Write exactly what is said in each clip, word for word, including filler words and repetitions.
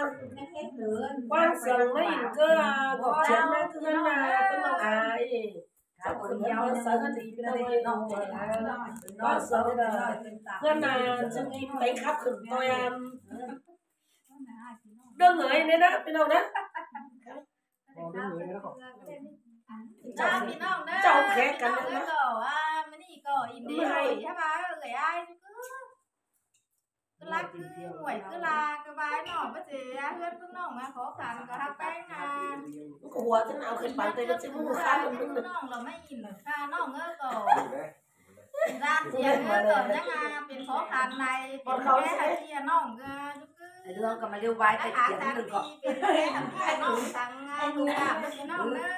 quan sườn mấy cơ gọt chén nó cứ hơn là cứ mang ai sao còn nhau sợ hơn gì đâu ơi quan sườn là hơn là chân im đánh khắp khẩn tôi đơn người nên đó bên đâu đó cháu khẽ cắn nữa hay người ai cứ lắc cứ nguội cứ la cái vai nó bất gì hết cứ nó mà khó khăn cả hai bên à của thế nào khi bạn tay nó sẽ mua khá hơn nữa nó là mấy nhìn được pha nó ngớ cổ ra tiền ngớ cổ nhá àเป็นkhó khăn này còn không sẽ kia nó cứ lương cầm mà lưu vai phải chuyển đừng gọiเป็นcái nó thằng đủ làm cái nó nữa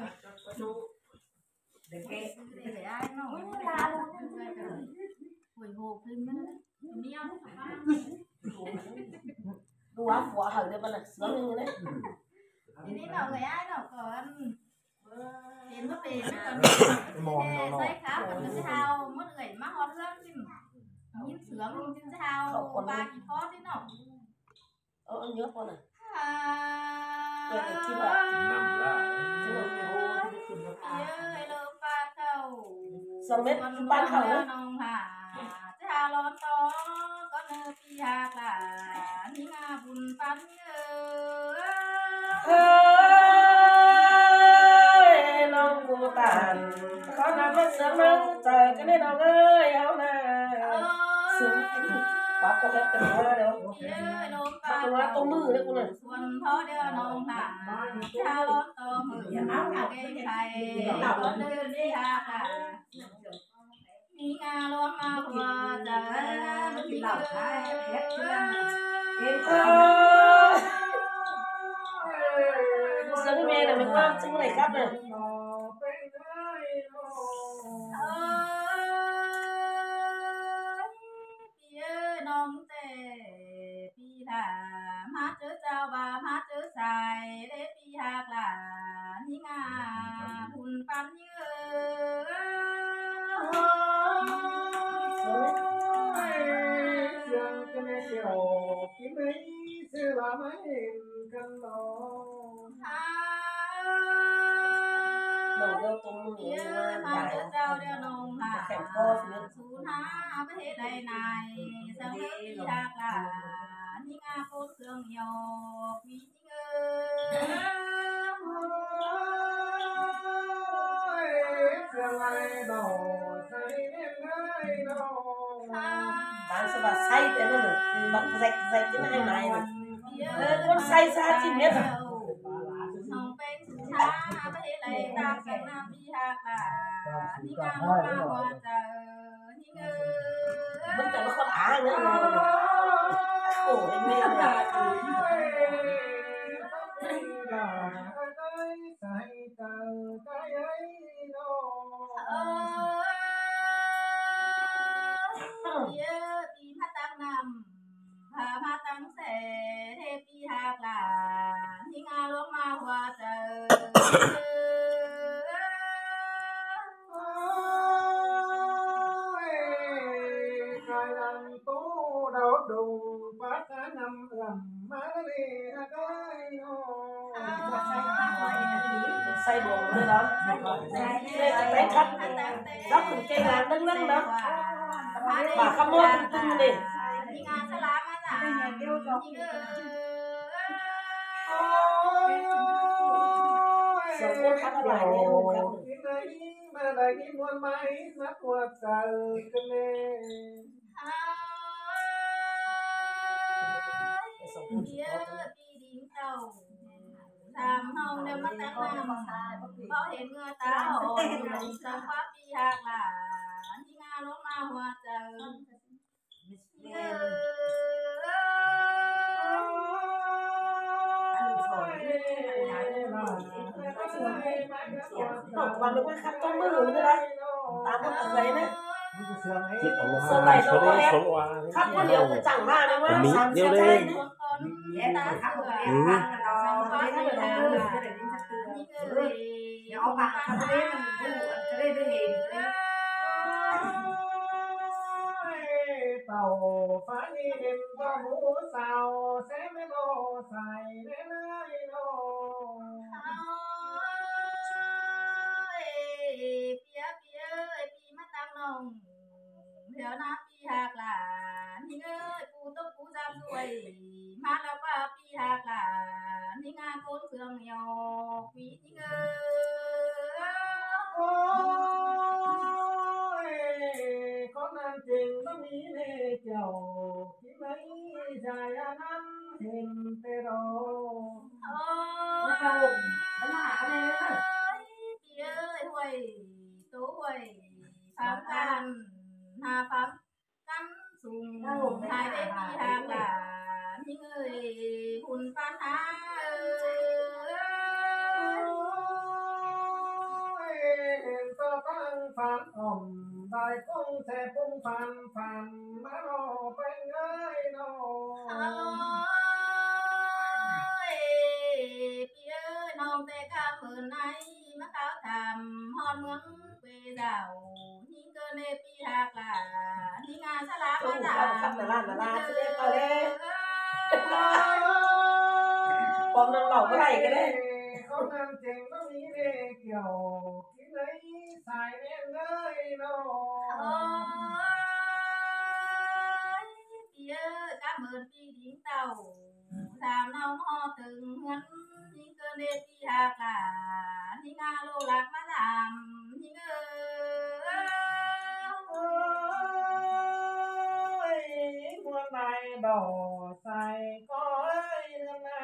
để cái để ai nó la luôn hồi hộp lên nữa đua phủa hở đây mà là sướng như thế thì đến nào người ai nào còn tiền mất tiền còn xây khá còn cái hao mất người má hot hơn chứ nhìn sướng trên hao ba chỉ có thế nào ờ anh nhớ con này xong biết ban khẩu đấy cha lon to có nơi pi hạt là những à bùn phán ơi non cô tàn có nằm mất sớm nắng trời cái này non ơi áo nè sướng quá có hết tầm hoa đâu tầm hoa tô mưa đấy cô này xuân thó đeo non hả cha lon to mưa áo là cái thầy có nơi pi hạt là mi nga lo ma hoa trời mi lẩu thái hết chưa em sướng mẹ là mình quan chứng này cắp này non tê pi là má chớ trao và má chớ xài để pi hạt là mi nga hùn pan như kiếm ấy xưa là mấy căn lò đầu đeo tung mưa mà chớ trao đeo nồng hà kèm co xuống há cái thế này này sang nước đi hạt là những a cô sương nhiều quý sương ai đầu say nên ai đầu bạn sẽ bảo say thế nó được bật rạch rạch cái này này này con say ra chỉ biết à không bên xa cái thế này ta sang nam đi hạt là những a hoa hoa trời những vẫn chẳng có con á nữa khổ anh mẹ này pi hát tăng nằm hà hát tăng sẽ thế pi hạt là những a lúa ma hoa trời cài đàn tố đào đùng bát cá năm làm má đi cái say buồn nữa đó đánh khắp dốc từng cây làm nâng nâng đó bà khăm môi tung tung đi rồi con khắp lại này không khắp mà đại kim muôn mai nát quạt trời cái này làm hông đem mắt tán nam có hiện người ta hồn sao khóa pi hạt là những a lúa ma hoa trời Không, bạn đừng khắp trong mưa nữa đây tám một tầng giấy đấy số này số đi số loa khắp có điều cũng chẳng mà đấy mà mít nhiều đi nhỏ bạn cái đấy mình cái đấy cái đấy เต่าฟ้านี่เห็นก็หมูสาวแสนไม่โลใส่แน่เลยโลเปียเปียปีมาตั้งน้องเดี๋ยวนะปีหักหลานนี่เอ้ยปูต้องปูจำด้วยมาแล้วป้าปีหักหลานนี่งานคนเสื่อมเหนียวปีนี่เอ้ยโอ้ยคนนั้นจริงต้องมีเน่เจ้าที่ไหนใจอันนั้นเห็นแต่รอแล้วเราปัญหาอะไรนะพี่เอ้ยห่วยตัวห่วยฟังกันหาฟังกันสูงหายได้พี่หากหลานยิ่งเอ้ยคุณปัญหาเอ้ยเห็นก็ตั้งฝันอ่อมได้คงแท่พุ่งฟันฟันมาโนไปเงยโนโอ้ยพี่เอ้ยน้องแต่ข้าเมื่อไหนมาเขาทำฮอดเมืองเปดาวยิ่งเกินในปีหากหลานยิ่งงานสลามาดาขับมาลามาลาจะเรียกเอาเลยปอมน้องเหล่าก็ได้ก็ได้เขานั่งเจ๋งต้องมีเร่เกี่ยวที่ไหนสายเน่นเลยโนโอ้ยพี่เอ้ยกะเมินปีดิ้งเต่าสามน้องหอถึงเงินยิ่งเกินในปีหากหลานยิ่งงานโลกหลักมาดามยิ่งเอ้ยโอ้ยมวนใดดอกใส่ก้อยเนื้อนา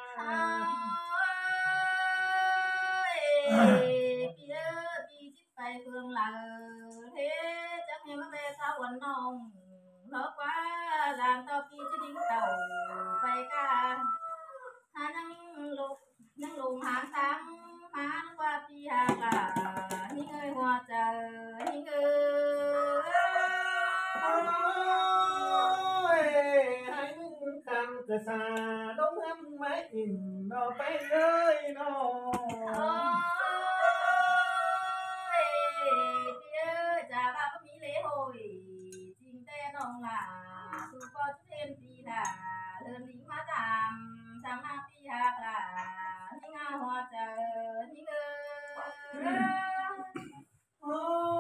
พี่เอ้ยพี่จิตไปเฟืองหลังเทจะมีมาเบสาวันน้องเพราะว่าหลานต่อพี่จะดิ้งเต่าไปกันหานั่งลุกนั่งลงหาซ้ำหาว่าพี่หากานี่เงยหัวใจนี่เงยโอ้ยให้มึงกันกระสาดงน้ำไม้อิ่มดอกไปเลยโนโอ้ยพี่เอ้ยจ่าบ้าก็มีเลยโหยจริงแต่น้องหล่าสุปอจุเทนปีหล่าเลินลิงมาตามสามมาปีหากหล่าที่งาหัวเจอที่เงยโอ้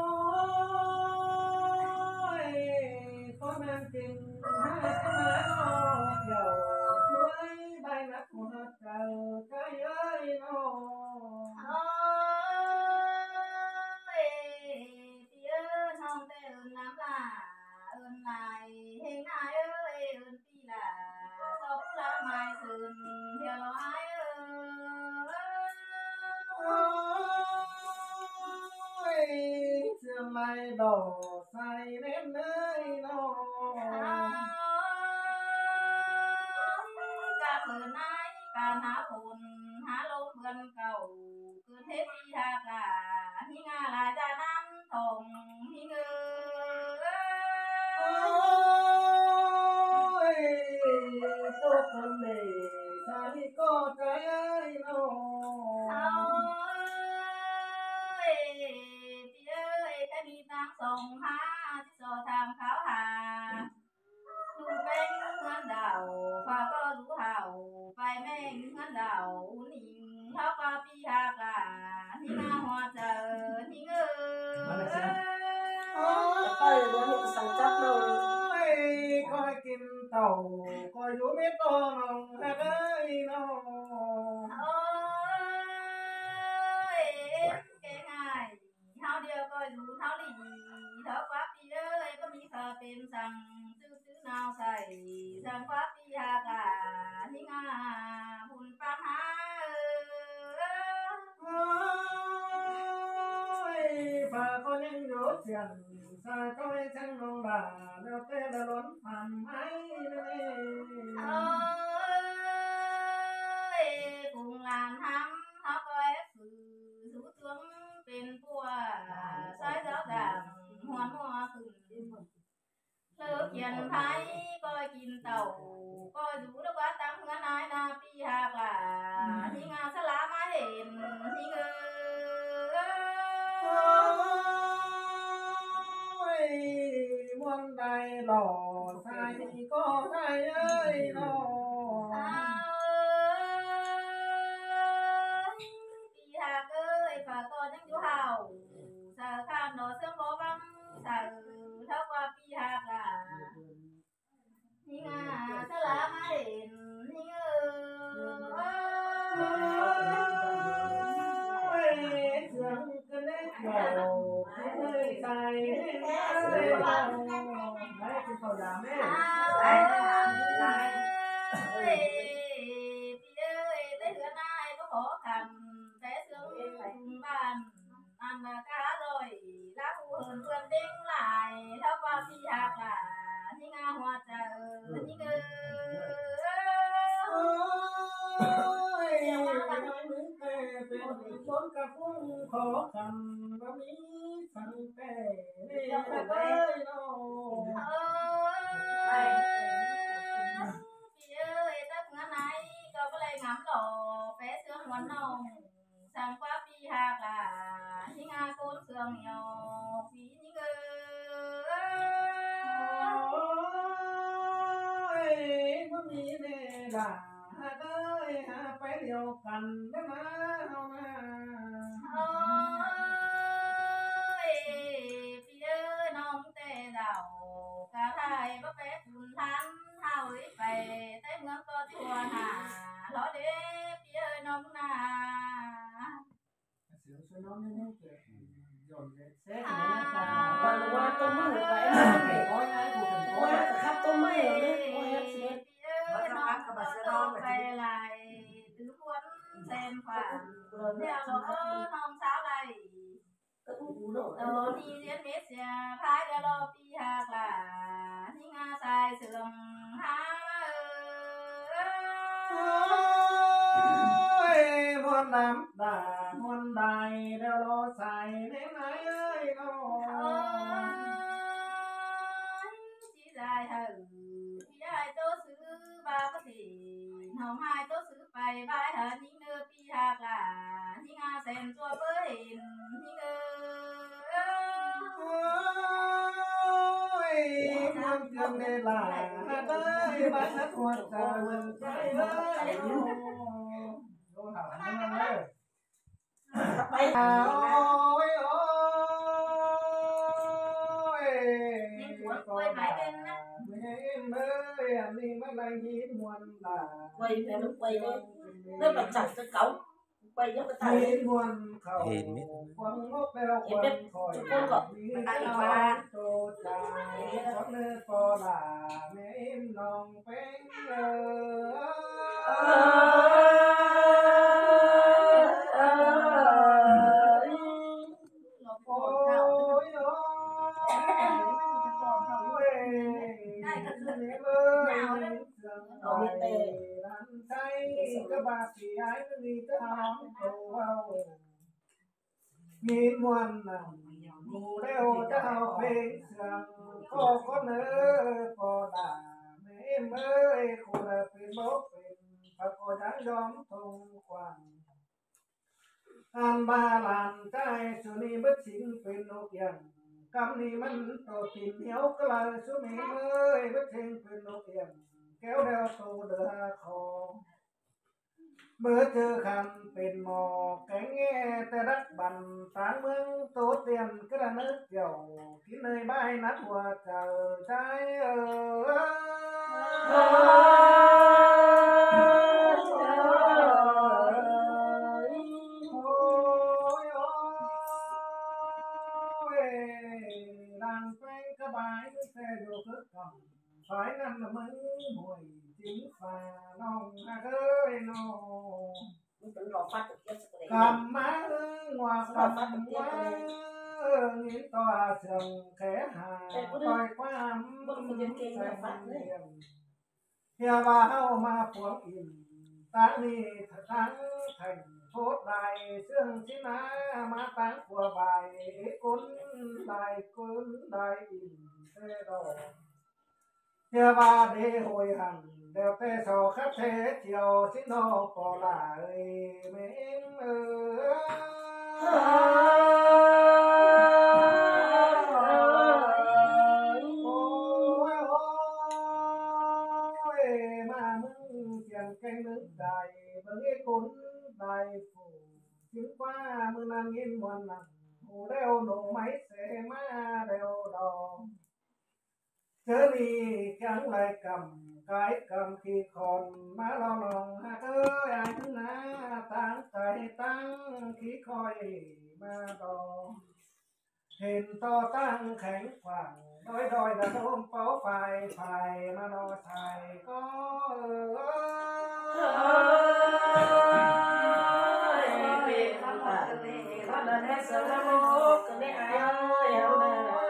ยคนนั้นจริงให้ก็มาโนเกี่ยวช่วยใบนักหัวเจ้าใจเอ้ยโนโอ้ยพี่เอ้ยน้องแต่เอิญน้ำลาเอิญนายเฮงนายเอ้ยเอิญปีหล่าชอบผู้ละไม้ซึนเที่ยวร้อยเอ้ยโอ้ยเสื่อมไม่ดอกใส่เน้นเลยโนกับเมื่อนายการหาผลหาลงเพื่อนเก่าคือเทพีหากาที่งาลาจานั้นทงที่เงโอ้ยยตัวคนเดีใส่ก็ใจเอ้ยโนเอาพี่เอ้ยแค่มีตังส่งหาที่โซทำเขาหาดูเป็นเงินดาวฟ้าก็รู้เห่าไปแม่งเงินดาวนิ่งเท่ากับพี่หากาที่หน้าหัวเจอที่เงยโอ้ยคอยกินเต่าคอยอยู่ไม่ต้องน้องเอ้ยโนโอ้ยแกง่ายเท่าเดียวก็อยู่เท่าดีเท่าฟ้าปีเอ้ยก็มีข้าเป็นสั่งซื้อซื้อนาวใส่สั่งฟ้าปีหากาที่งาหุ่นปัญหาโอ้ยฝ่าก็ยังอยู่เสียงสาก็ให้ฉันลงด่าแล้วแต่ละล้นผ่านให้เลยโอ้ยปุงลานทำเขาก็แอบสื่อสู้จวงเป็นปัวสายเจ้าดังหัวมัวขึ้นเลิกเขียนไทยก็กินเต่าก็อยู่แล้วว่าตั้งเงินนายนาปีหากล่าที่งานสลามาเห็นที่เงยโอ้ยมวนใดหล่อได้กินข้าวยาแม่ได้เอ้ยพี่เอ้ยได้เหือนายก็ขอคำแต่เสื่อมบ้านอันนากาลอยรักเพื่อนเพื่อนเด้งหลายเท่าว่าพี่หักล่ะนี่งาหัวใจนี่เงอโอ้ยมึงแต่เป็นคนกับพุ่งขอคำว่ามีสังแต่เนี่ยไปเนาะเอ้ยพี่เอ้ยตั้งงานไหนก็บ่เลยงามหล่อแปะเสื้อหัวนองสั่งว่าพี่หักล่ะนี่งาโกนเสื้อเหี่ยวพี่นี่เงอโอ้ยบ่มีแน่ด่าได้หาไปเดียวกันได้มาเฮามาโอ้ยพี่เอ้ยน้องแต่เดากะไทยบ่แปะคุณทันเฮาไปแต่เมืองก็ทั่วหน้าล้อเด้พี่เอ้ยน้องนาเสียงสนองนี่เกิดย้อนเซ็ตวันว่าตัวมือไปโอ้ยไอ้กูเป็นว่าขับตัวมือเลยว่าเสียพี่เอ้ยน้องก็ต้องไปไหลถือควนเส้นฝันเดี๋ยวเราเออน้องสาวไหลตู้เนาะโดนี่เรียนเมสเซียพายเดี๋ยวรอพี่หักล่ะนี่งาสายเสื่อมหาเอโอ้ยมวนน้ำตามวนใดแล้วรอใส่ในไหนเอ้ยน้อเอ้ยที่ได้เธอพี่ได้โตซื้อบาปสิน้องให้โตซื้อไปบายเธอนี่เนื้อพี่หักล่ะนี่งาเส้นตัวเปิ้นนี่เงอโอ้ยมันเกินเวลาได้มาหัวใจมันใจเอ้ยโดนหาไม่ได้เลยไปโอ้ยโอ้ยนี่หัวกล้วยหมายเป็นนะไม่เมื่อยนี่มันอะไรยิ้มมวนตาไปแต่มันไปเลยแล้วไปจับจะเก่าไปยังไปตายยิ้มมวนเขาควงงบแล้วควงคอยมีตาโตใจสองเนื้อปอลาแม่น้องเป็นเอโอ้ยโอ้ยได้ก็คือเมื่อยเอาไม่เตะรันใจก็บาดเสียไม่มีจะหอมตัวมีมวนนั่งกูเร็วจะเอาเพลงเสียงก็ก็เนื้อพอด่าไม่เมื่อยคุณเป็นบกเป็นปะก็ยังยอมทงควันอันบาลานใจสุนีบัดสิงเป็นนกยังคำนี้มันโตติดเหนียวกลายสุมีเมื่อยบัดสิงเป็นนกยังแก้วเดียวโตเดือคอเมื่อเจอคำเป็นหมอแกงแง่แต่รักบันต่างเมืองโตเตียนกระนึกเกี่ยวกินเลยใบนัดหัวเจอใจเออบายแต่ดูคึกกำฝ่ายนั้นละมึงห่วยจิงฝ่าน้องฮะเอ้ยน้องมันเป็นรอฟัดกับเกี่ยวสักเลยกำมาเอ้งว่ากำมางี้ต่อเสียงแขหาต่อยความบึ้งยิงแสงเลียมเฮียว่าเฮามาพวงอินตานี่ทั้งแข่งโทษใดเสื่องชินามาตั้งขัวใบกุนใดกุนใดอินเตดอเฮียว่าเดหอยหันเดี๋ยวเตสอคัดเทเจียวชิโนปอลาเอ้ยเมงเอถึงว่ามือนั้นยินวันนั้นหูเร็วหนูไม่เสมาเร็วดองเธอนี่จังไรกำกายกำขี้คนมาลองลองหาเอ้ยอันนะตั้งใจตั้งขี้คอยมาดองเห็นต่อตั้งแข็งขวางดอยดอยกระโดมเป้าไฟไฟมาดอไทยก็เออเป็นตาขนาดนั้นสารโมกก็ได้อายเอานะ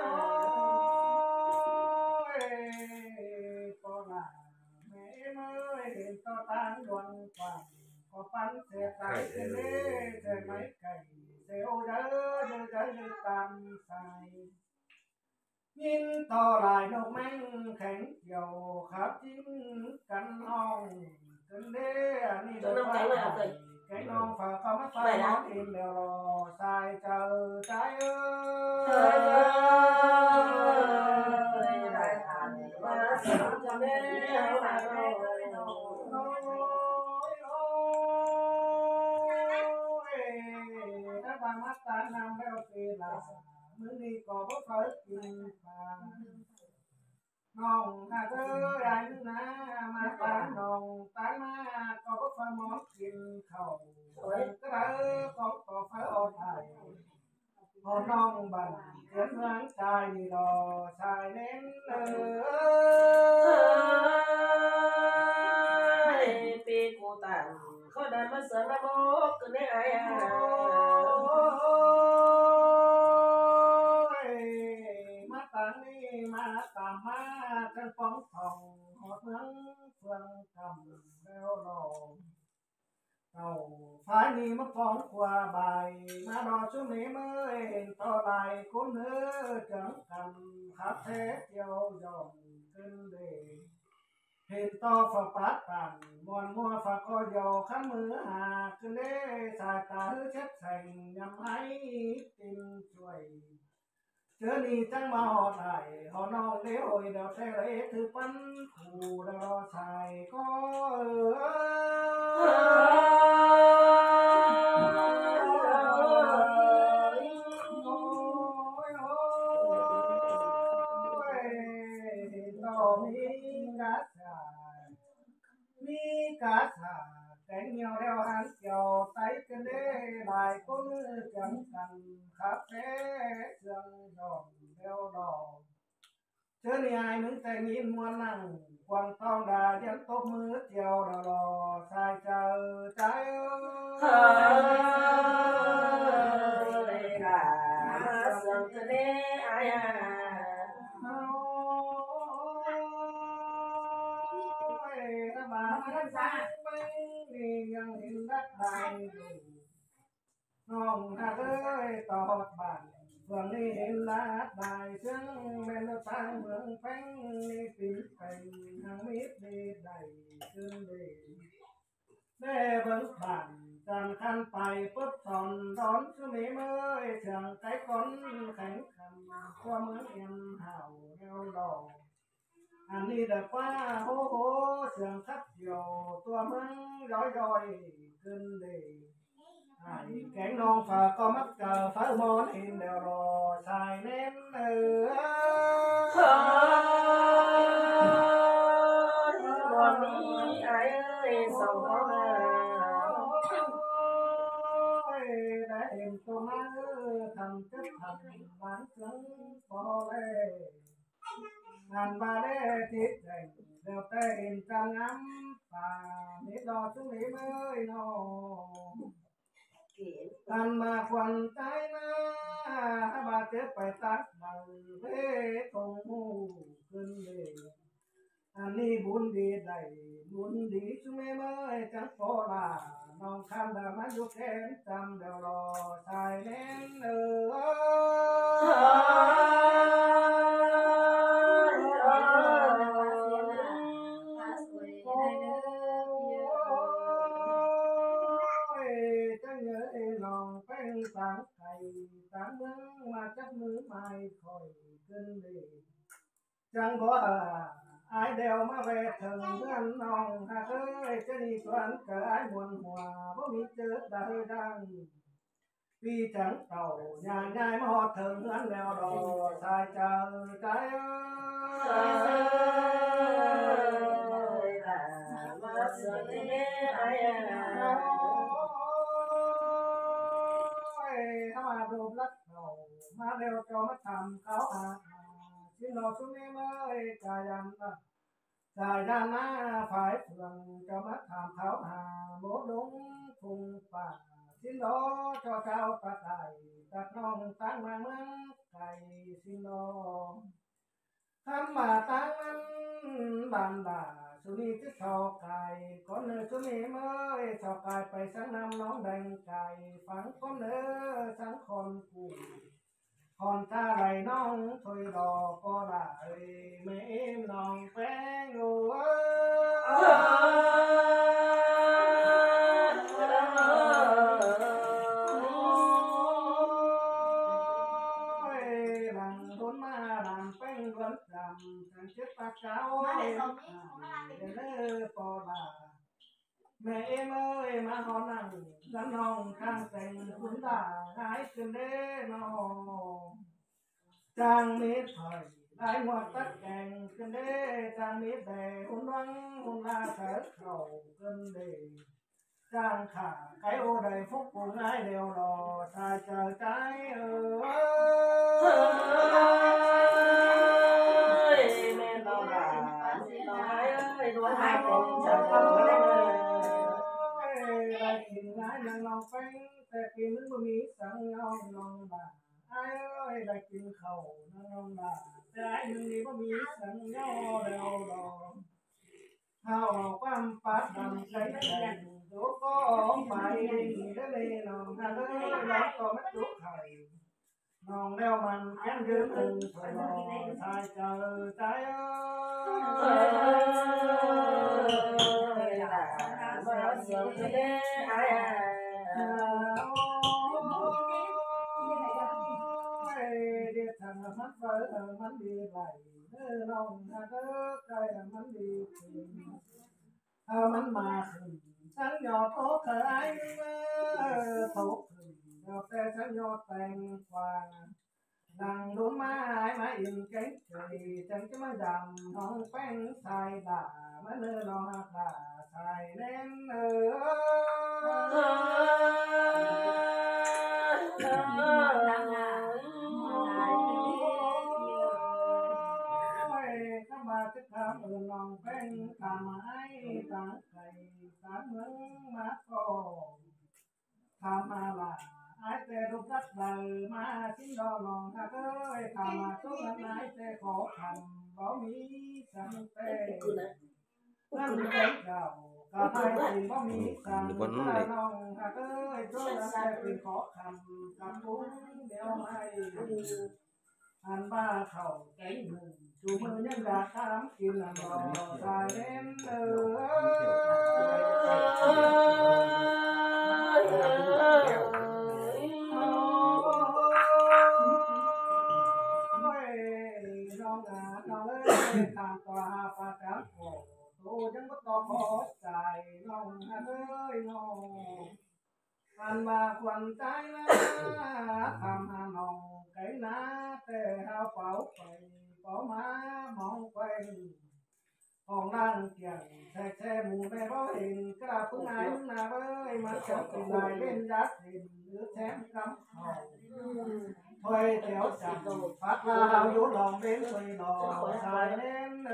ก็ลาแม่เมื่อเห็นต่อตั้งดวงขวางก็ปันเสียใจเสียเล่เสียไม่ไก่เสียโอเด้อเด้อเด้อตามใส่ยินต่อลายนกแมงแข็งเกี่ยวครับจิ้งกันห้องกันเด้อนี่ดอกไม้แกงน้องฝากคำมาฝากน้องอินเดียวรอสายเจอใจเอ้ยได้ทานมาสามจะเด้อมาโอ้ยโอ้ยถ้าบางมาตานำแล้วเวลามื้อนี้ก็บ่เคยกินปลาน้องหาเด้ออันนะมาตาน้องตามาก็บ่เคยมองกินข้าวก็เด้อก็ก็ไฟอดไอพอน้องบันเขียนเมืองใจนี่ดอชายเน้นเอ้ยปีกูตังเขาได้มาสารโมกก็ได้อายมาตานี่มาตามมากันฟ้องทองหอดเมืองเฟืองคำแล้วรอเอาฝ่ายนี้มาฟ้องกว่าใบมาดอชุ่มนี้เมื่อเห็นต่อใบคนเนื้อจังกันขับเทเจียวย่อมขึ้นเดเห็นต่อฝาปัดตันมวนมัวฝากก็ยอขันมือหาขึ้นเด้สายตาเช็ดใส่ยำให้ตินช่วยเจอนี่จังมาหอดไห้หอน้องเลี้ยวเดี๋ยวเทเลถือปั้นขู่แล้วรอชายก็เอมีกาสาแต่งเหี่ยวแล้วหันเกี่ยวใส่กันเด้หลายคนจังกันขับเท่เสื่องดอกเดียวดอกเชื่อนี่ไอ้มึงแต่งยินมวนนั่งกวางทองดายันตบมือเจียวดอรอสายเจอใจเฮ้ยกามาสังกันได้อายมาสังไปนี่ยังเห็นรักใดน้องหาเอ้ยตอดบ้านเมืองนี้เห็นรักใดซึ่งแม่นทางเมืองแป้งนี่ปีเป็นทางมิตรดีใดขึ้นดีได้เบิ่งบ้านจันคันไปปุ๊บตอนร้อนสุนีเมื่อยเสียงไก่ก้นแข็งขันตัวเมืองเอ็นห่าวเร็วดอกอันนี้เด็กว่าโอ้โหเสียงคัดเดียวตัวมึงย้อยย้อยขึ้นดีแกงน้องฝากก็มักเจอฟ้ามอนเห็นเดียวรอชายเน้นเออวันนี้อายเอ้ยส่งเขามาได้เห็นตัวมาทำจะทำหวานเสียงพอเลยงานบาเล่ทิศแห่งเดี๋ยวแต่เห็นจังน้ำป่านิดรอชุ่มนี้เมื่อยนอตันมาควันใจนะบาเจ็บไปตัดบังเวทงหูขึ้นเลยอันนี้บุญดีได้บุญดีชุ่มนี้เมื่อยจังโฟลาน้องคำดามันอยู่แค่จำเดี๋ยวรอชายเน้นเอสังไข่สังเมืองมาจับมือไม่ค่อยขึ้นดีจังบ่อายเดียวมาเวทถึงเงินน้องหาเอ้ยจะนี่สวนเกิดมวนหัวบ่มีเจอได้ดังปีจังเต่าย่างง่ายมาหอดถึงเงินแล้วรอสายเจอใจเอ้ยมาสังกันได้อายเข้ามาดูรักเรามาเร็วจอมาทำเขาอาชิ้นเราชุนี้เมื่อกายันละกายันหน้าฝ่ายเฟืองจะมาทำเขาอาโบดงพุงป่าชิ้นเราจอเจ้าตะไคร้ตัดน้องตั้งมาเมืองไก่ชิ้นเราทำมาตั้งนั้นบานดาสุนีที่ชอบไก่ก่อนเนื้อสุนีเมื่อชอบไก่ไปสังนำน้องแดงไก่ฝังก้อนเนื้อสังคนกูคอนตาไหลน้องถอยรอก็ได้ไม่เอ็มน้องแป้งโอ้หลังโดนมาหลังแป้งร้อนดำสังเกตปากเจ้าเดินเล่ปอดาแม่เอ็มเอ้ยมาหอนั่งสันน้องข้างแต่งคุณตาหายขึ้นเด้น้องจางมิดถอยได้หมดตัดแกงขึ้นเด้จางมิดแดหุ่นวังหุ่นลาเถิดเข่าขึ้นเด้จางขาไก่โอได้ฟุกปูง่ายเดียวรอชายเจอใจเออแม่เราด่าเราหายเอ้ยดวงหายเป็นฉันทำไม่ได้เลยได้กินง่ายยังน้องแป้งแต่กินมันบ่มีสังน้องน้องด่าไอ้เอ้ยได้กินข้าวน้องด่าแต่ไอ้มึงนี่บ่มีสังย่อเดียวรอข้าวความปัดดำใส่แดงดูก็ไปได้เลยน้องฮะเอ้ยน้องก็ไม่จุกไข่น้องแล้วมันแค่ยืนอึ้งถอยรอชายเจอใจเอ้ยมาเสียงเด้ไอ้เดี๋ยวทางมันเปิดมันดีไหลเออน้องฮะเอ้ยใจมันดีถ้ามันมาขึ้นฉันยอดโตเคยโตขึ้นยอดแต่ฉันยอดแต่งกว่าดังโดนไม้มาอินเก่งใจฉันจะมาดำน้องแป้งใส่ด่ามาเนื้อน้องด่าใส่เล่นเออข้ามาจะทำเออน้องแป้งทำไม้ตาไก่ตาเมืองมาโตทำมาละไอ้แต่รูปรักเลยมาชิ้นดอลองฮะเอ้ยทำมาทุกนั้นไอ้แต่ขอทำบ่มีสังเตนั่นเป็นเก่าก็ไปสิบ่มีสังแต่น้องฮะเอ้ยทุกนั้นไอ้เป็นขอทำกับปุ้งเดียวไม่อันบ้าเข้าใจหนึ่งจูมือยังอยากทำกินอันรอสายเล่นเอทางต่อหาปากกับโอ้โตยังบ่ตอบขอใจน้องฮะเอ้ยน้องอันมาควันใจนะทำหาน้องไก่นาแต่หาเป่าไปเป่ามามองไปห้องนั่งเกี่ยงแช่แช่หมูไม่ร้อยเห็นกระปุกไหนมึงนาเอ้ยมาจับกินได้เล่นยัดเห็นหรือแถมกำเขาถอยแถวจับพัดลาวอยู่ลองเล่นถอยหล่อสายเล่นเอ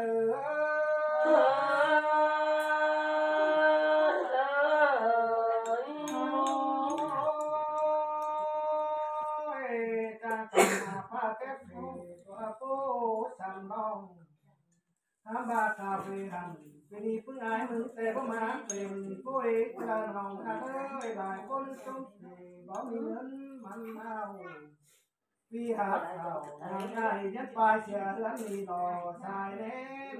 อจะทำมาพาแก้เพีตัวโตสันน้องทำบาคาเฟ่หันเป็นอีพึ่งอายมึงแต่ประมาณเป็นปุ้ยกระนองฮะเอ้ยหลายคนจมตีบ่มีเงินมันเอาพี่หาเราง่ายยัดปลายเสียเฮือนมีดอกชายแน่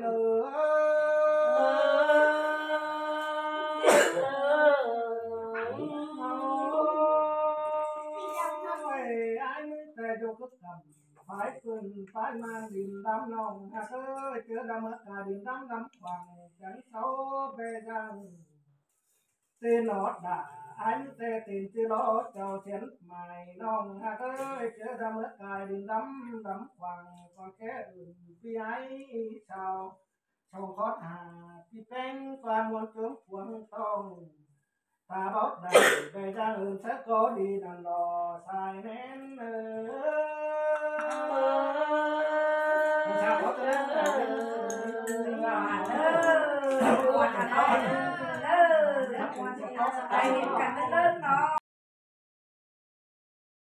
เลยไอ้มึงแต่ดูก็ทำฝ่ายปืนฝ่ายมันดินดำน้องฮะเอ้ยเจอดำเมื่อกาดินดำดำฟังจังเสาเบจังเตนอดด่าอันเตตินจิโลเจ้าเสียนใหม่น้องฮะเอ้ยเจอดำเมื่อกาดินดำดำฟังก็แค่อื่นพี่ไอ้ชาวชาวคอดหาพี่แป้งความมวลจมพวงต้องตาบอดได้เบจังอื่น sẽ có đi đàn đò xài nén sao có tới Hãy subscribe cho kênh Ghiền Mì Gõ để không bỏ lỡ những video hấp dẫn.